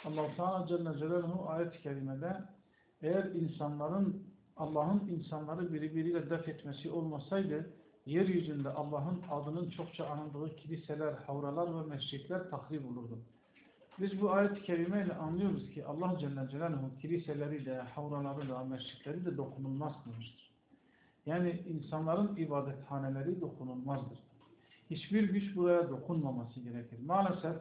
Allah-u Teala Celle Celaluhu ayet-i kerimede eğer Allah'ın insanları birbiriyle def etmesi olmasaydı yeryüzünde Allah'ın adının çokça anıldığı kiliseler, havralar ve mescitler tahrip olurdu. Biz bu ayet-i kerimeyle anlıyoruz ki Allah Celle Celaluhu kiliseleri de, havraları da, mescitleri de dokunulmaz kılmıştır. Yani insanların ibadethaneleri dokunulmazdır. Hiçbir güç buraya dokunmaması gerekir. Maalesef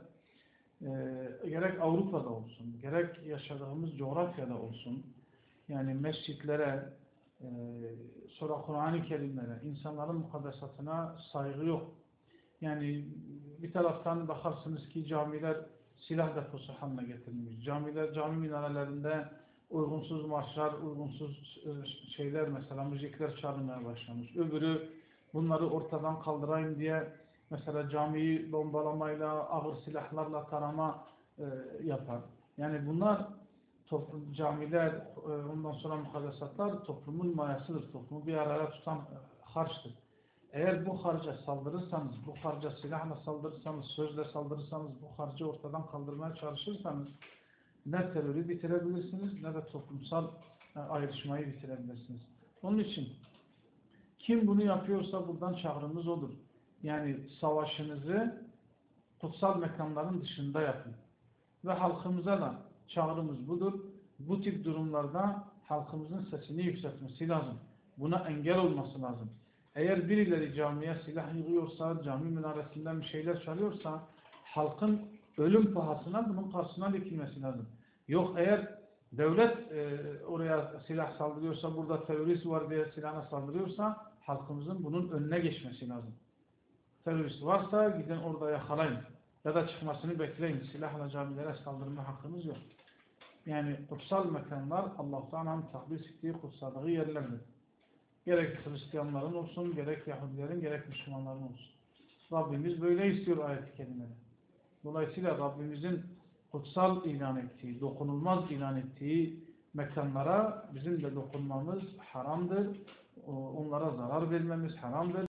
gerek Avrupa'da olsun, gerek yaşadığımız coğrafyada olsun, yani mescitlere, sonra Kur'an-ı Kerimlere, insanların mukaddesatına saygı yok. Yani bir taraftan bakarsınız ki camiler silah deposu haline getirilmiş. Cami minarelerinde uygunsuz marşlar, uygunsuz şeyler, mesela müzikler çalınmaya başlamış. Öbürü bunları ortadan kaldırayım diye mesela camiyi bombalamayla, ağır silahlarla tarama yapar. Yani bunlar camiler, ondan sonra mukaddesatlar toplumun mayasıdır. Toplumu bir araya tutan harçtır. Eğer bu harca saldırırsanız, bu harca silahla saldırırsanız, sözle saldırırsanız, bu harcı ortadan kaldırmaya çalışırsanız ne terörü bitirebilirsiniz ne de toplumsal ayrışmayı bitirebilirsiniz. Onun için kim bunu yapıyorsa buradan çağrımız odur. Yani savaşınızı kutsal mekanların dışında yapın. Ve halkımıza da çağrımız budur. Bu tip durumlarda halkımızın sesini yükseltmesi lazım. Buna engel olması lazım. Eğer birileri camiye silah yığıyorsa, cami minaresinden bir şeyler çalıyorsa, halkın ölüm pahasına bunun karşısına dikilmesi lazım. Yok eğer devlet oraya silah saldırıyorsa, burada terörist var diye silahına saldırıyorsa, halkımızın bunun önüne geçmesi lazım. Terörist varsa gidin orada yakalayın. Ya da çıkmasını bekleyin. Silahla camilere saldırma hakkımız yok. Yani kutsal mekanlar Allah-u Teala'nın takdis ettiği kutsadığı yerlerdir. Gerek Hristiyanların olsun, gerek Yahudilerin, gerek Müslümanların olsun. Rabbimiz böyle istiyor ayet-i kerimede. Dolayısıyla Rabbimizin kutsal ilan ettiği, dokunulmaz ilan ettiği mekanlara bizim de dokunmamız haramdır. Onlara zarar vermemiz haramdır.